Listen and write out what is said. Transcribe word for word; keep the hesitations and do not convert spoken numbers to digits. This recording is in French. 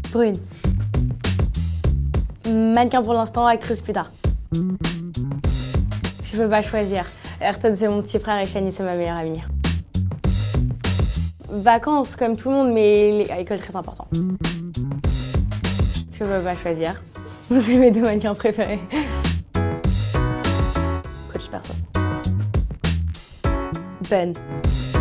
Brune. Mannequin pour l'instant, actrice plus tard. Je peux pas choisir. Ayrton, c'est mon petit frère et Shani, c'est ma meilleure amie. Vacances, comme tout le monde, mais à l'école, très important. Je peux pas choisir. C'est mes deux mannequins préférés. Coach perso. Ben.